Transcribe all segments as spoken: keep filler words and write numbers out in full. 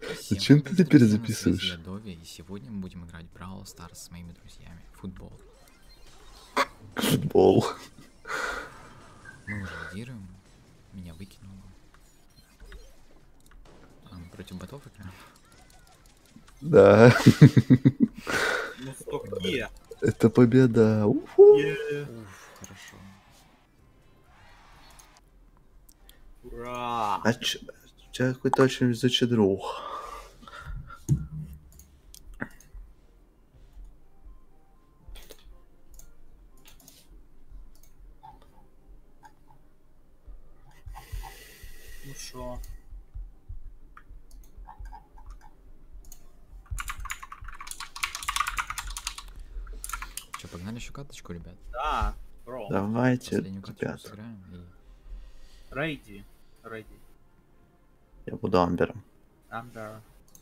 Всем Зачем ты привет, теперь друзья, на связи записываешь? я Дови, и сегодня мы будем играть в Brawl Stars с моими друзьями. Футбол. Футбол. Мы уже лидируем. Меня выкинуло. А, мы против ботов играем? Да. Ну стопки. Это победа. Уху. Уф, хорошо. Ура! А ч... у тебя какой-то очень везучий друг. Ну шо? Че, погнали еще каточку, ребят? Да, бро. Давайте, Последнюю каточку ребят. сыграем и... Рейди. Рейди. Я буду Амбером. Амбер.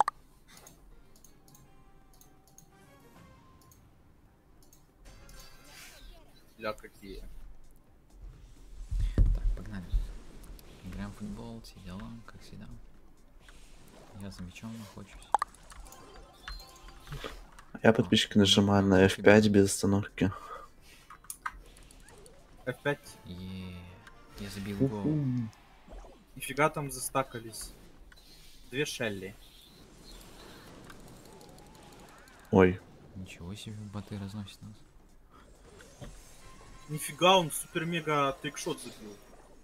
Ля какие. Так, погнали. Играем в футбол, все дела, как всегда. Я за мячом охочусь. Я подписчик нажимаю на эф пять без остановки. эф пять. Еее, я забил гол. Уху. Нифига там застакались. Две Шелли. Ой. Ничего себе, боты разносят нас. Нифига он супер-мега трикшот забил.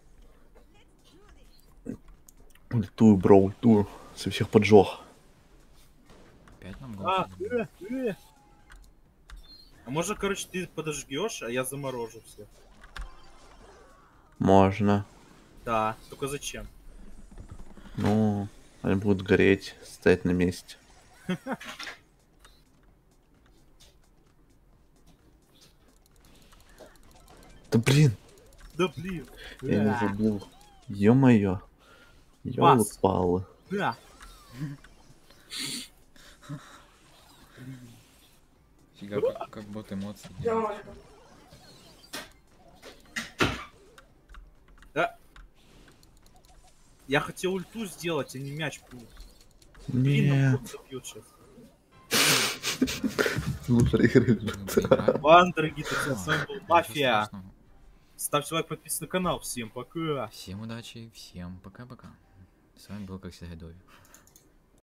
Ультую, бро, ультую. Со всех поджог. Опять нам гол А, забили? э, э. А может, короче, ты подожгешь, а я заморожу все. Можно. Да, только зачем? Ну, они будут гореть, стоять на месте. Да блин, Да блин. я не Да. забил. Ё-моё. Пас. Ёлы-палы. Да. Фига, как, как бот эмоций делает. Да. Я хотел ульту сделать, а не мяч пнуть. Блин, Не, ну кто забьет сейчас. мы проиграли. Ну, проиграли. Ладно, дорогие друзья, с вами был Ничего Мафия. страшного. Ставьте лайк, подписывайтесь на канал. Всем пока. Всем удачи, всем пока-пока. С вами был, как всегда, Дови.